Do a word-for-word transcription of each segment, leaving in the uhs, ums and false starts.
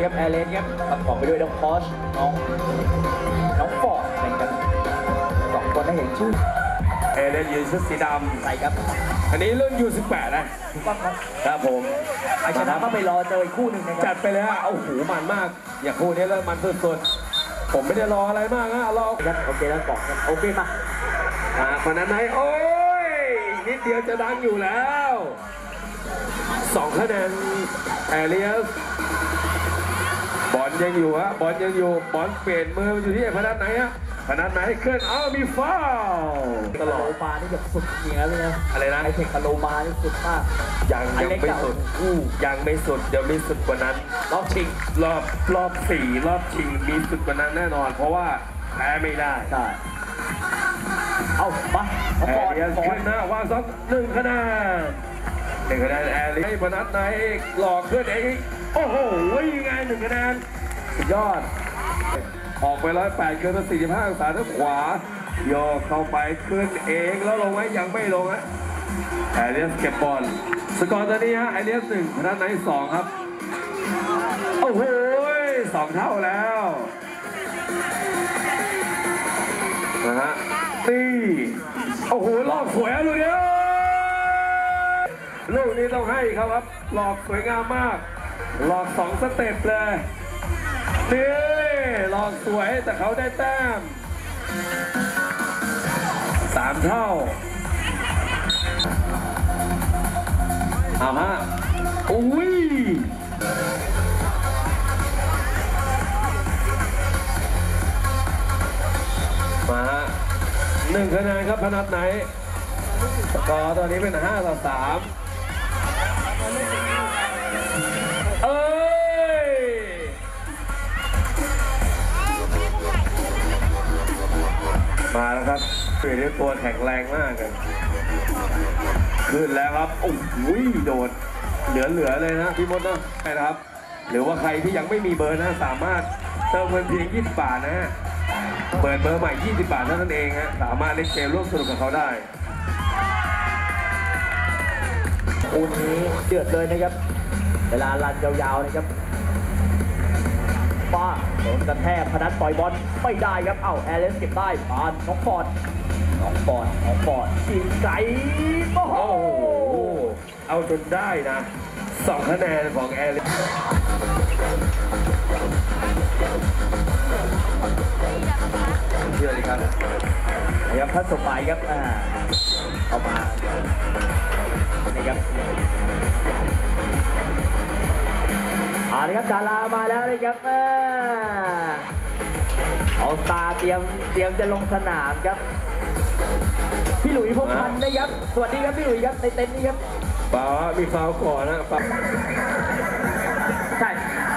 ครับแอร์เลนครับประกอบไปด้วยน้องพอชน้องน้องฟอร์ดนะครับสองคนได้เห็นชื่อแอร์เลนยืนชุดสีดำใช่ครับอันนี้รุ่นยูสิบแปดนะถูกต้องครับครับผมไอชนะก็ไปรอเจออีกคู่หนึ่งนะครับจัดไปเลยฮะเอาหูมันมากอย่าคู่นี้แล้วมันสุดๆผมไม่ได้รออะไรมากนะรอครับโอเคแล้วบอกกันโอเคมาอ่าคนนั้นไหนโอ้ยนิดเดียวจะดังอยู่แล้วสองคะแนนแอเรียสบอลยังอยู่ฮะบอลยังอยู่บอลเปลี่ยนมืออยู่ที่พนันไหนฮะพนันไหนเคลื่อนเอามีฟาวตลอดปานี่แบบสุดจริงแล้วเลยนะอะไรนะไอเทคคาโลมานี่สุดมากยังยังไม่สุดยังไม่สุดเดี๋ยวมีสุดกว่านั้นรอบชิงรอบรอบสี่รอบชิงมีสุดกว่านั้นแน่นอนเพราะว่าแพ้ไม่ได้ใช่เอาปะแอเรียสขึ้นหน้าวางสองหนึ่งคะแนนหนึ่งคะแนนแอร์ลีให้พนัทไหนหลอกเพื่อนเองโอ้โหยังไงหนึ่งคะแนนสุดยอดออกไปร้อยแปดเกินสี่สิบห้าองศาทางขวาโยกเข้าไปขึ้นเองแล้วลงไว้ยังไม่ลงฮะแอร์เลียสเก็บบอลสกอร์ตอนนี้ฮะแอร์เลียสหนึ่งพนัทไหนสองครับโอ้โหสองเท่าแล้วนะฮะนี่โอ้โหลอกสวยลูกเนี้ยลูกนี้ต้องให้ครับครับหลอกสวยงามมากหลอกสองสเต็ปเลยนี่หลอกสวยแต่เขาได้แต้มสามเท่าเอาฮะอุ้ยมาหนึ่งคะแนนครับพนัทไหนสกอร์ตอนนี้เป็นห้าต่อสามเอ้ยมาแล้วครับเปลี่ยนด้วยตัวแข็งแรงมากกันขึ้นแล้วครับโอ้โหโดดเหลือๆเลยนะพี่มดนะใช่ครับหรือว่าใครที่ยังไม่มีเบอร์นะสามารถเติมเงินเพียงยี่สิบบาทนะฮะเปิดเบอร์ใหม่ยี่สิบบาทเท่านั้นเองฮะสามารถเล่นเกมร่วมสนุกกับเขาได้คู่นี้เดือดเลยนะครับเวลาลันยาวๆนะครับป้าโดนกระแทกพนัทปล่อยบอลไม่ได้ครับเอ้าแอร์เลนเก็บได้ปานน้องฟอร์ดน้องฟอร์ดน้องฟอร์ดยิงไกลโอ้โหเอาจนได้นะสองคะแนนของแอร์เลนเชื่อเลยครับนะครับพัดสมัยครับอ่าเข้ามานี่ครับเอาเลยครับดารามาแล้วนะครับเอาตาเตรียมเตรียมจะลงสนามครับพี่หลุยพงษ์พันธ์นะครับสวัสดีครับพี่หลุยครับในเต็นท์นี้ครับป่ามีฟาวก่อนนะป่าใช่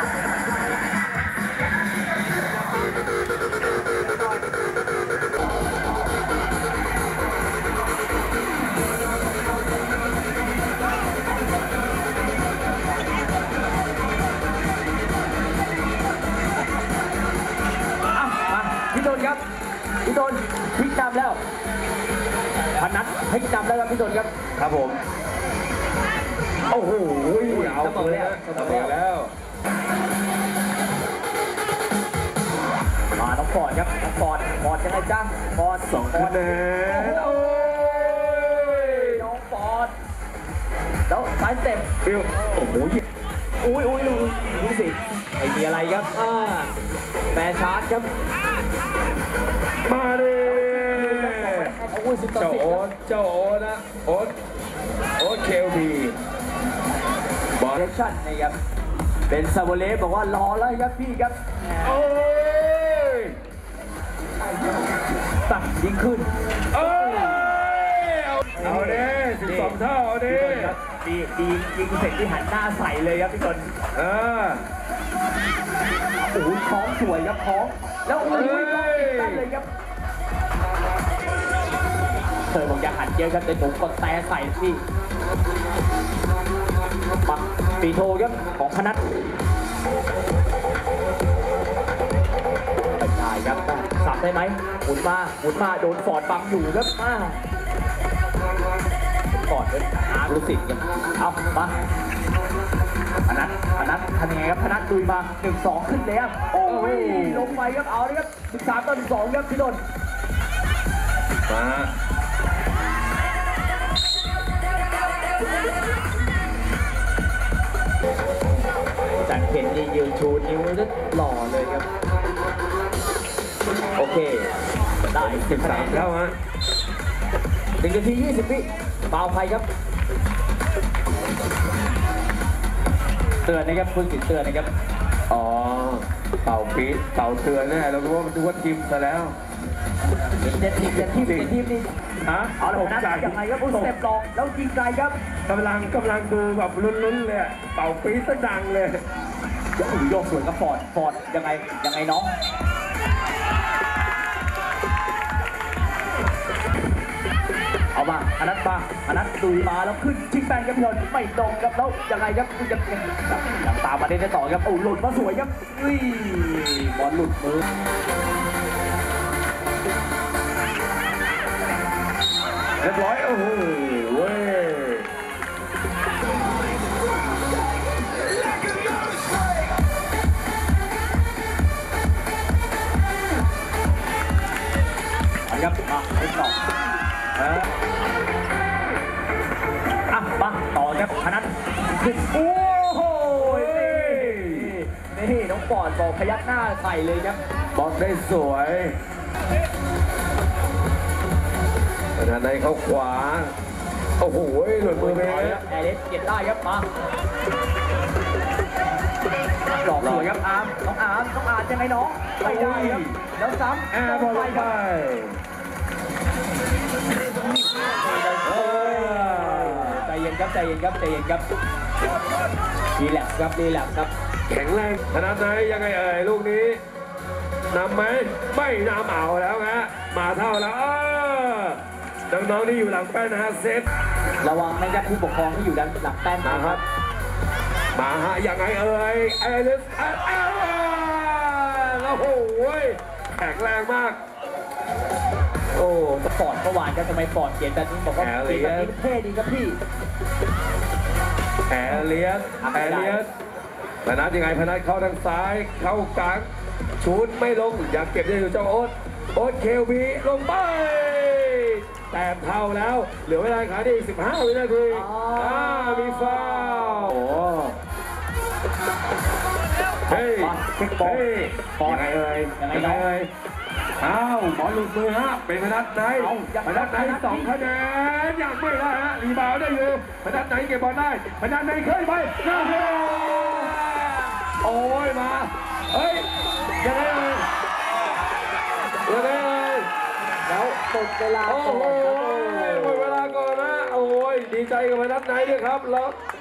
พี่โดนครับพี่โดนพลิกนำแล้วพนัทพลิกนำแล้วครับพี่โดนครับครับผมโอ้โหเอาเลยนะเสมอแล้วมาน้องฟอร์ดครับน้องฟอร์ดฟอร์ดยังไงจ้าฟอร์ดสองคะแนนโอ้ยน้องฟอร์ดแล้วสายเต็มโอ้โหอุ้ยอุ้ยอุ้ยดูสิไอ้มีอะไรครับอ่าแมชาร์จครับมาดิเจ้าโอ๊ตเจ้าโอ๊ตนะโอ๊ตโอ๊ตเคลบีบอลเลชั่นนะครับเป็นซาโบเลฟบอกว่ารอแล้วครับพี่ครับโอ้ยตัดยิงขึ้นเอ้ยเอาเด้สิบสองเท่าเอาเด้ดีดียิงเสร็จที่หันหน้าใส่เลยครับพี่ชนเออโอ้โหท้องสวยครับท้องแล้วโอ้ยตั้งเลยครับเธอบอกอย่าหันเยอะครับแต่ผมกดแต่ใส่พี่ปักปีโทครับของพนัทได้ครับสับได้ไหมหมุนมาหมุนมาโดนฟอร์ดบังอยู่ครับฟอร์ดเลยหารู้สิครับเอามาพนัทพนัททำยังไงครับพนัทลุยมาหนึ่งสองขึ้นแล้วโอ้ยลงไปครับเอาเลยครับสิบสามต่อหนึ่งสองครับพี่นนท์มาจากเห็นนี่ยืนชูนิ้วนึกหล่อเลยครับโอเคได้สิบสามแล้วฮะหนึ่งนาทียี่สิบวิเปล่าใครครับเตือนนะครับคุณสิทธิ์เตือนนะครับอ๋อเป่าปี๊ดเป่าเตือนแน่เราคิดว่ามันนึกว่าทีมซะแล้วเจ็ดทีมเจ็ดทีมเจ็ดทีมนี่ฮะเอาละผมนัดยังไงครับอุ้ยสเต็ปหลอกแล้วยิงไกลครับกำลังกำลังดูแบบลุ้นๆเลยอะเป่าปี๊ดซะดังเลยโยกโยกสวยกับฟอร์ดฟอร์ดยังไงยังไงน้องเอามาอนัทมาอนัทดุยมาแล้วขึ้นชิงแปงครับพี่นนท์ไม่ตรงครับแล้วยังไงครับยังยังยังตามมาได้ต่อครับโอ้หลุดมาสวยครับอุ้ยบอลหลุดมือเรียบร้อยโอ้โหเว้ยเอาครับมาไปต่ออ่ะอ่ะมาต่อครับพนัทขึ้นโอ้โหนี่นี่น้องปอดบอกพยักหน้าใส่เลยครับบอลได้สวยขณะในเขาขวาโอ้โหหลุดมือไปเอาเลยครับแอร์เลสเก็บได้ครับมาหลอกสวยครับอาร์มน้องอาร์มน้องอาร์มยังไงน้องไม่ได้ครับแล้วซ้ำแอร์บอลลงไปใจเย็นครับใจเย็นครับใจเย็นครับรีแลกซ์ครับรีแลกซ์ครับแข็งแรงขนาดไหนยังไงเอ่ยลูกนี้นำไหมไม่นำเอาแล้วฮะมาเท่าแล้วเออน้องๆที่อยู่หลังแป้นนะฮะเซตระวังนะครับผู้ปกครองที่อยู่ด้านหลังแป้นมานะคครัรับบ มาฮะยังไงเอ่ยเอลิสเอลเอลโอ้โหแข็งแรงมากโอ้ฟอร์ดเมื่อวานครับทำไมฟอร์ดเขียนแบบนี้บอกว่าแอร์เขีเลียนยแบบสนี้เท่ดีครับพี่แอร์เลียสแอร์เลียสพนัทยังไงพนัทเข้าทางซ้ายเข้ากลางชูดไม่ลงอยากเก็บได้อยู่เจ้าโอ๊ตโอ๊ตเคลบีลงไปแต้มเท่าแล้วเหลือเวลาขาดอีกสิบห้าวินาทีอ่ามีฟาวโอ้เฮ้ยเช็คบอลเฮ้ยยังไงเอ่ยยังไงยังไงน้องเอ่ยอ้าวหมอหลุดมือฮะเป็นพนัทไหนเอายังพนัทไหนสองคะแนนยังไม่ได้ฮะรีบาวด์ได้อยู่พนัทไหนเก็บบอลได้พนัทไหนเคยไปนะฮะโอ้ยมาเฮ้ยยังไงเอ่ยยังไงเอ่ยแล้วตกเวลาโอ้ก่อโหนครับหมดเวลาก่อนนะโอ้ยดีใจกับพนัทไหนด้วยครับแล้ว